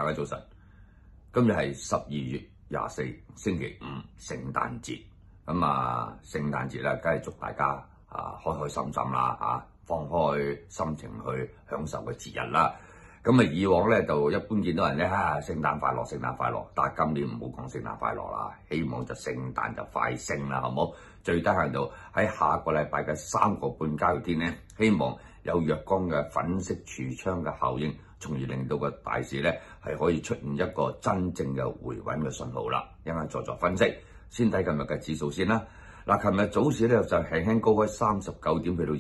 大家早晨。今日係12月24星期五，聖誕節。聖誕節咧，梗係祝大家開開心心啦，放開心情去享受個節日啦。以往咧就一般見到人咧聖誕快樂，聖誕快樂。但係今年唔好講聖誕快樂啦，希望就聖誕就快升啦，好唔好？最低限度喺下個禮拜嘅3個半交易天咧，希望有若干嘅粉飾櫥窗嘅效應，從而令到個大市咧係可以出現一個真正嘅回穩嘅信號啦。一陣間再作分析，先睇今日嘅指數先啦。琴日早市咧就輕輕高開39點，去到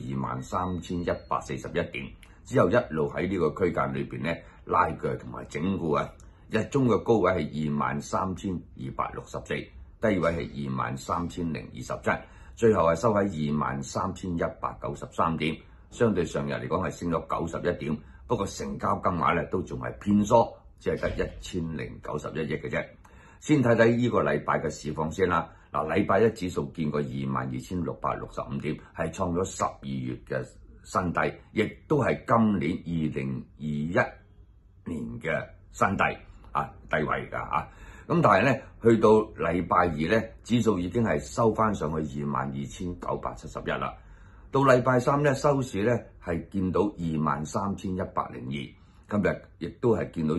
23,141點，之後一路喺呢個區間裏邊咧拉鋸同埋整固啊。日中嘅高位係23,264，低位係23,027，最後係收喺23,193點，相對上日嚟講係升咗91點，不過成交金額咧都仲係偏疏，只係得1091億嘅啫。先睇睇呢個禮拜嘅市況先啦。禮拜一指數見過22,665點，係創咗12月嘅新低，亦都係今年2021年嘅新低低位㗎。但係咧，去到禮拜二咧，指數已經係收翻上去22,971啦。到禮拜三咧，收市咧係見到23,102，今日亦都係見到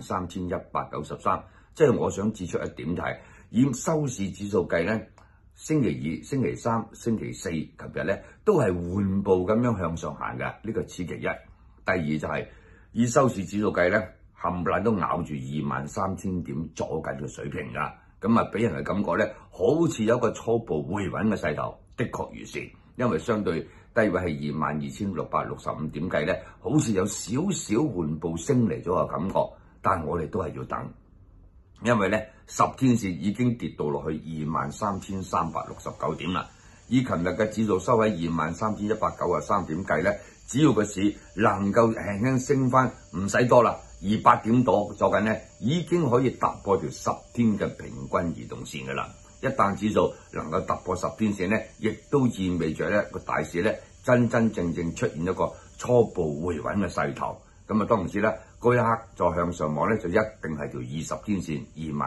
23,193。即係我想指出一點就係，以收市指數計咧，星期二、星期三、星期四，琴日咧都係緩步咁樣向上行嘅，呢個此其一。第二就係以收市指數計咧，冚唪唥都咬住23,000點左緊嘅水平㗎，俾人嘅感覺咧，好似有一個初步回穩嘅勢頭，的確如是。因為相對低位係22,665點計咧，好似有少少緩步升嚟咗嘅感覺，但係我哋都係要等。因為咧10天線已經跌到落去23,369點啦，以琴日嘅指數收喺23,193點計咧，只要個市能夠輕輕升翻，唔使多啦，200點左緊咧，已經可以突破條10天嘅平均移動線噶啦。一旦指數能夠突破10天線咧，亦都意味着咧個大市咧真真正正出現一個初步回穩嘅勢頭。當然知啦，嗰一刻再向上望咧，就一定係條20天線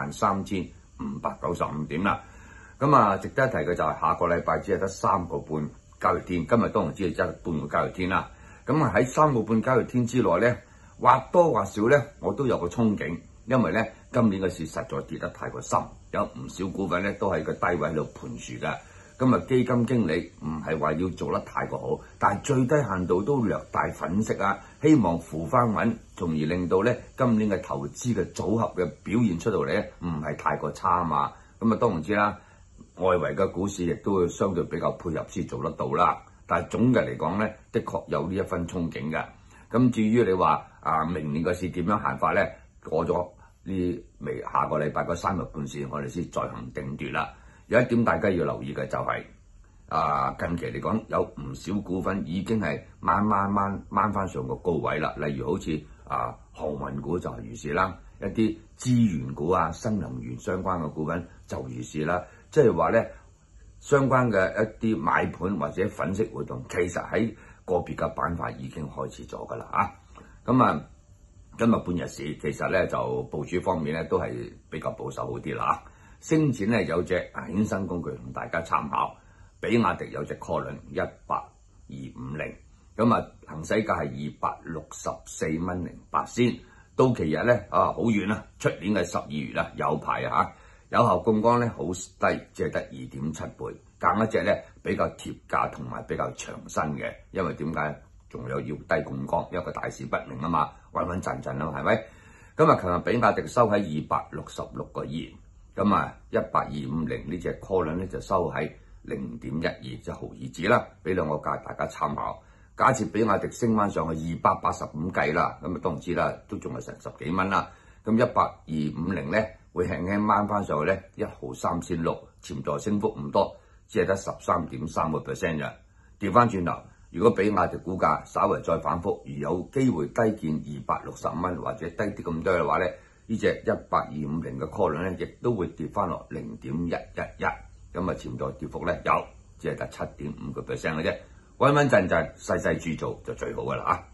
23,595點啦。值得一提嘅就係下個禮拜只係得3個半交易天，今日當然只係得半個交易天啦。喺3個半交易天之內咧，或多或少咧，我都有個憧憬，因為咧今年嘅市實在跌得太過深，有唔少股份咧都喺個低位喺度盤住嘅。基金經理唔係話要做得太過好，但係最低限度都略帶粉飾希望扶翻穩，從而令到咧今年嘅投資嘅組合嘅表現出到嚟咧，唔係太過差嘛。當然知啦，外圍嘅股市亦都會相對比較配合先做得到啦。但係總嘅嚟講咧，的確有呢一分憧憬嘅。至於你話明年嘅市點樣行法咧，過咗下個禮拜嗰3日半線，我哋先再行定奪啦。有一點大家要留意嘅就係近期嚟講，有唔少股份已經係慢慢翻上個高位啦。例如好似航運股就係如是啦，一啲資源股新能源相關嘅股份就如是啦。即係話咧，相關嘅一啲買盤或者粉飾活動，其實喺個別嘅板塊已經開始咗㗎啦。今日半日市其實咧就部署方面咧都係比較保守好啲啦。升展咧有隻衍生工具同大家參考，比亞迪有隻 call 輪18250，行使價係264蚊08仙，到期日咧好遠啦，出年嘅12月啦，有排有效槓桿咧好低，只係得 2.7 倍，揀一隻咧比較貼價同埋比較長身嘅，因為點解仲有要低槓桿，因為個大市不明嘛，穩穩陣陣係咪？琴日比亞迪收喺266個2。18250呢隻 call 輪咧就收喺0.12，即毫二子啦，俾兩個價大家參考。假設比亞迪升翻上去285計啦，當然知啦，都仲係成10幾蚊啦。18250咧會輕輕掹翻上去咧1毫3仙6，潛在升幅唔多，只係得13.3%啫。調翻轉頭，如果比亞迪股價稍為再反覆，而有機會低見260蚊或者低啲咁多嘅話咧，呢隻18250嘅 call 輪咧，亦都會跌翻落0.111，潛在跌幅咧有，只係得7.5%嘅啫，穩穩陣陣細細注做就最好噶啦